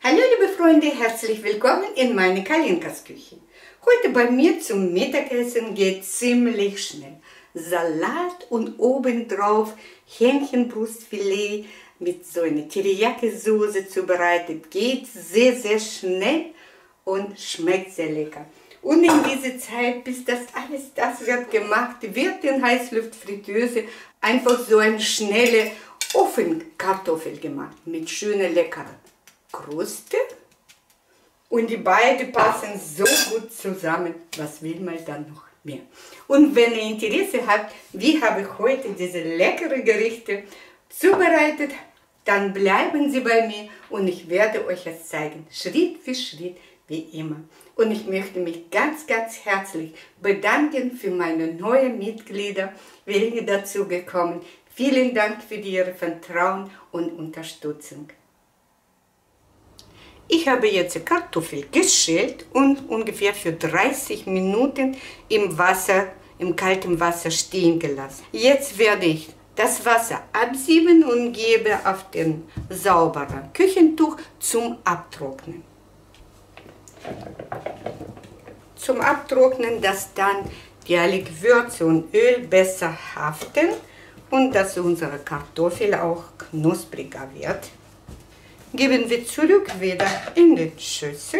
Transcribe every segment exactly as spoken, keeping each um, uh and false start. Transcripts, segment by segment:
Hallo liebe Freunde, herzlich willkommen in meine Kalinkas Küche. Heute bei mir zum Mittagessen geht ziemlich schnell. Salat und obendrauf Hähnchenbrustfilet mit so einer Teriyaki-Soße zubereitet. Geht sehr, sehr schnell und schmeckt sehr lecker. Und in dieser Zeit, bis das alles das wird gemacht, wird in Heißluftfritteuse einfach so eine schnelle Ofenkartoffel gemacht mit schöner leckerer Kruste. Und die beiden passen so gut zusammen, was will man dann noch mehr? Und wenn ihr Interesse habt, wie habe ich heute diese leckeren Gerichte zubereitet, dann bleiben Sie bei mir und ich werde euch es zeigen, Schritt für Schritt, wie immer. Und ich möchte mich ganz, ganz herzlich bedanken für meine neuen Mitglieder, welche dazu gekommen. Vielen Dank für Ihr Vertrauen und Unterstützung. Ich habe jetzt Kartoffel geschält und ungefähr für dreißig Minuten im Wasser, im kalten Wasser stehen gelassen. Jetzt werde ich das Wasser absieben und gebe auf den sauberen Küchentuch zum Abtrocknen. Zum Abtrocknen, dass dann die alle Gewürze und Öl besser haften und dass unsere Kartoffel auch knuspriger wird. Geben wir zurück wieder in die Schüssel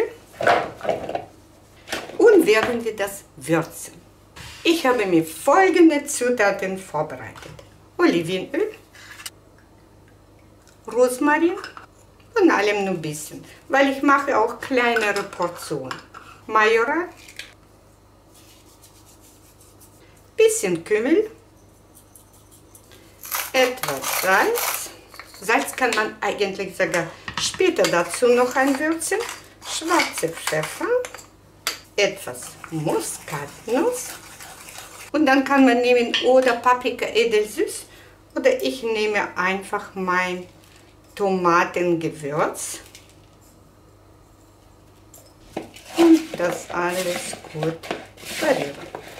und werden wir das würzen. Ich habe mir folgende Zutaten vorbereitet: Olivenöl, Rosmarin und allem nur ein bisschen, weil ich mache auch kleinere Portionen. Majoran, bisschen Kümmel, etwas Salz. Salz kann man eigentlich sogar später dazu noch einwürzen. Schwarze Pfeffer, etwas Muskatnuss und dann kann man nehmen oder Paprika edelsüß oder ich nehme einfach mein Tomatengewürz und das alles gut verrühren.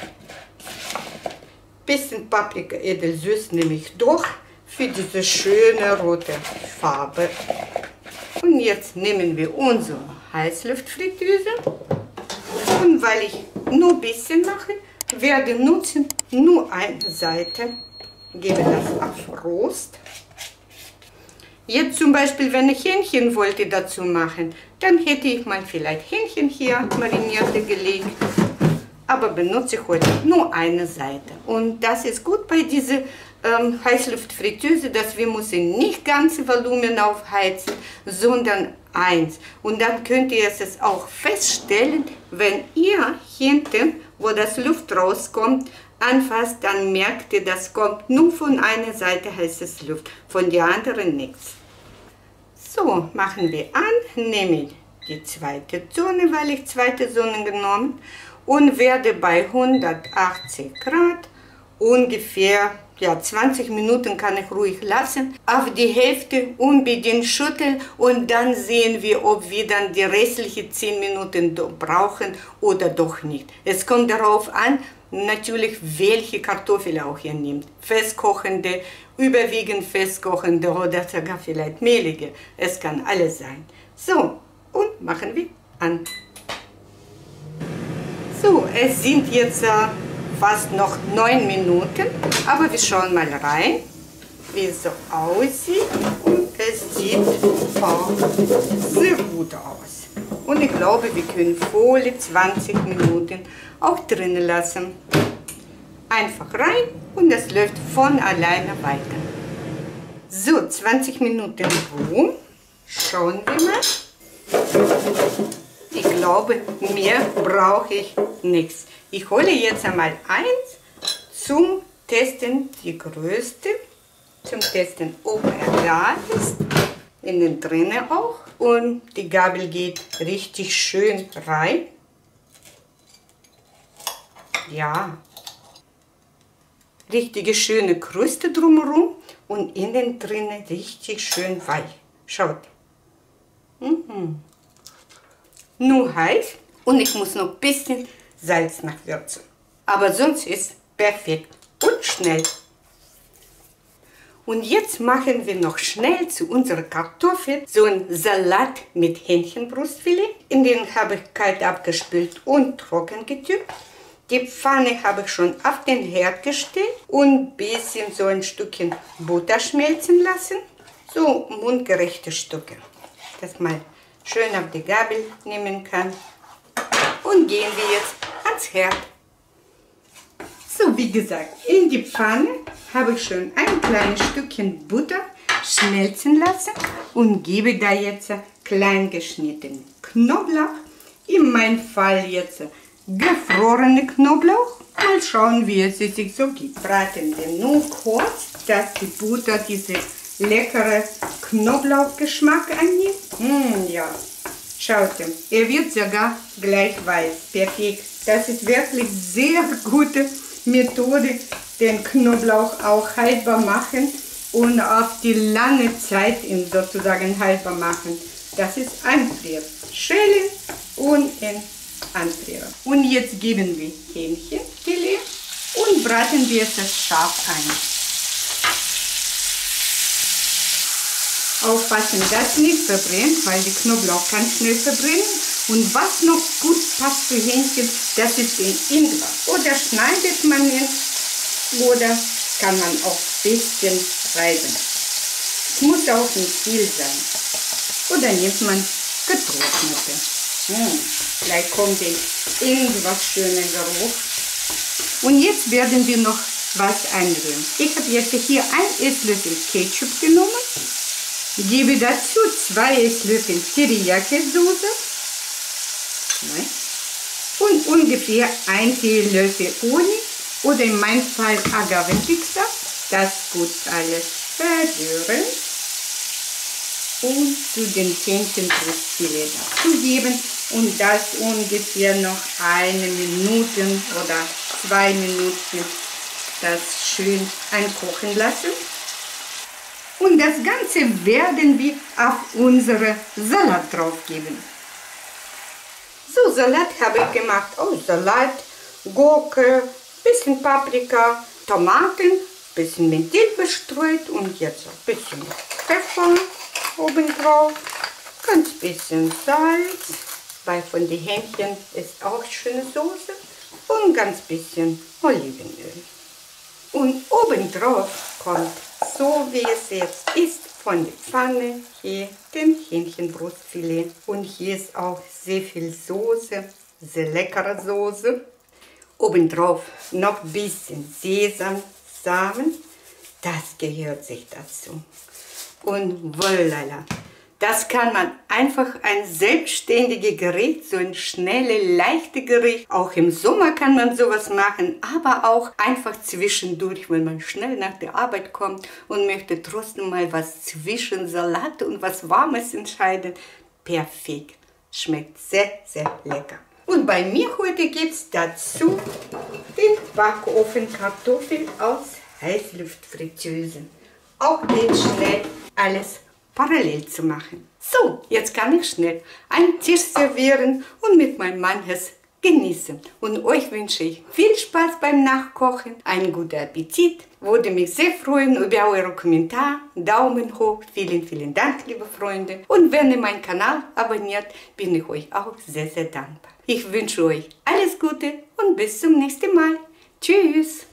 Bisschen Paprika edelsüß nehme ich durch für diese schöne rote Farbe. Und jetzt nehmen wir unsere Heißluftfritteuse und weil ich nur ein bisschen mache, werde nutzen nur eine Seite, gebe das auf Rost. Jetzt zum Beispiel, wenn ich Hähnchen wollte dazu machen, dann hätte ich mal vielleicht Hähnchen hier marinierte gelegt, aber benutze ich heute nur eine Seite. Und das ist gut bei dieser ähm, Heißluftfritteuse, dass wir müssen nicht ganze Volumen aufheizen, sondern eins. Und dann könnt ihr es auch feststellen, wenn ihr hinten, wo das Luft rauskommt, anfasst, dann merkt ihr, das kommt nur von einer Seite heißes Luft, von der anderen nichts. So, machen wir an, nehme die zweite Zone, weil ich zweite Zone genommen und werde bei hundertachtzig Grad ungefähr, ja, zwanzig Minuten kann ich ruhig lassen, auf die Hälfte unbedingt schütteln und dann sehen wir, ob wir dann die restlichen zehn Minuten brauchen oder doch nicht. Es kommt darauf an, natürlich, welche Kartoffel auch ihr nehmt. Festkochende, überwiegend festkochende oder sogar vielleicht mehlige. Es kann alles sein. So, und machen wir an. So, es sind jetzt äh, fast noch neun Minuten, aber wir schauen mal rein, wie es so aussieht. Und es sieht auch sehr gut aus. Und ich glaube, wir können volle zwanzig Minuten auch drinnen lassen. Einfach rein und es läuft von alleine weiter. So, zwanzig Minuten rum. Schauen wir mal. Ich glaube, mehr brauche ich nichts. Ich hole jetzt einmal eins zum Testen, die größte, zum Testen, ob er da ist, innen drinnen auch. Und die Gabel geht richtig schön rein. Ja, richtige schöne Kruste drumherum und innen drinnen richtig schön weich. Schaut. Mhm. Nur heiß und ich muss noch ein bisschen Salz nachwürzen. Aber sonst ist perfekt und schnell. Und jetzt machen wir noch schnell zu unserer Kartoffel so einen Salat mit Hähnchenbrustfilet. In den habe ich kalt abgespült und trocken getübt. Die Pfanne habe ich schon auf den Herd gestellt und ein bisschen so ein Stückchen Butter schmelzen lassen. So mundgerechte Stücke, dass man schön auf die Gabel nehmen kann. Und gehen wir jetzt ans Herd. So, wie gesagt, in die Pfanne habe ich schon ein kleines Stückchen Butter schmelzen lassen und gebe da jetzt klein geschnittenen Knoblauch. In meinem Fall jetzt gefrorene Knoblauch. Mal schauen, wie es sich so gibt. Braten wir nur kurz, dass die Butter diese leckere Knoblauchgeschmack annimmt. Mm, ja, schaut, er wird sogar gleich weiß. Perfekt. Das ist wirklich sehr gute Methode, den Knoblauch auch haltbar machen und auf die lange Zeit ihn sozusagen haltbar machen. Das ist einfrieren. Schälen und in anfrieren. Und jetzt geben wir Hähnchenfilet und braten wir es scharf ein. Aufpassen, dass nicht verbrennt, weil die Knoblauch kann schnell verbrennen. Und was noch gut passt zu Hähnchen, das ist den Ingwer. Oder schneidet man ihn, oder kann man auch ein bisschen reiben. Es muss auch nicht viel sein. Oder nimmt man getrocknete. Hm, gleich kommt der Ingwer schöner Geruch. Und jetzt werden wir noch was einrühren. Ich habe jetzt hier ein Esslöffel Ketchup genommen. Gebe dazu zwei Esslöffel Teriyaki-Soße und ungefähr ein Teelöffel Honig oder in meinem Fall Agavendicksaft. Das gut alles verrühren und zu den Hähnchenbrustfilet dazugeben und das ungefähr noch eine Minute oder zwei Minuten das schön einkochen lassen. Und das Ganze werden wir auf unsere Salat drauf geben. So, Salat habe ich gemacht. Oh, Salat, Gurke, bisschen Paprika, Tomaten, bisschen mit Dill bestreut und jetzt ein bisschen Pfeffer obendrauf, ganz bisschen Salz, weil von den Hähnchen ist auch schöne Soße und ganz bisschen Olivenöl. Und obendrauf kommt, so wie es jetzt ist, von der Pfanne hier den Hähnchenbrustfilet. Und hier ist auch sehr viel Soße, sehr leckere Soße. Obendrauf noch ein bisschen Sesamsamen, das gehört sich dazu. Und voilà, das kann man einfach ein selbstständiges Gericht, so ein schnelles, leichtes Gericht. Auch im Sommer kann man sowas machen, aber auch einfach zwischendurch, wenn man schnell nach der Arbeit kommt und möchte trotzdem mal was zwischen Salat und was Warmes entscheiden. Perfekt, schmeckt sehr, sehr lecker. Und bei mir heute gibt es dazu den Backofenkartoffel aus Heißluftfritteuse. Auch geht schnell alles parallel zu machen. So, jetzt kann ich schnell einen Tisch servieren und mit meinem Mann es genießen. Und euch wünsche ich viel Spaß beim Nachkochen, einen guten Appetit. Würde mich sehr freuen über eure Kommentare, Daumen hoch, vielen, vielen Dank, liebe Freunde. Und wenn ihr meinen Kanal abonniert, bin ich euch auch sehr, sehr dankbar. Ich wünsche euch alles Gute und bis zum nächsten Mal. Tschüss!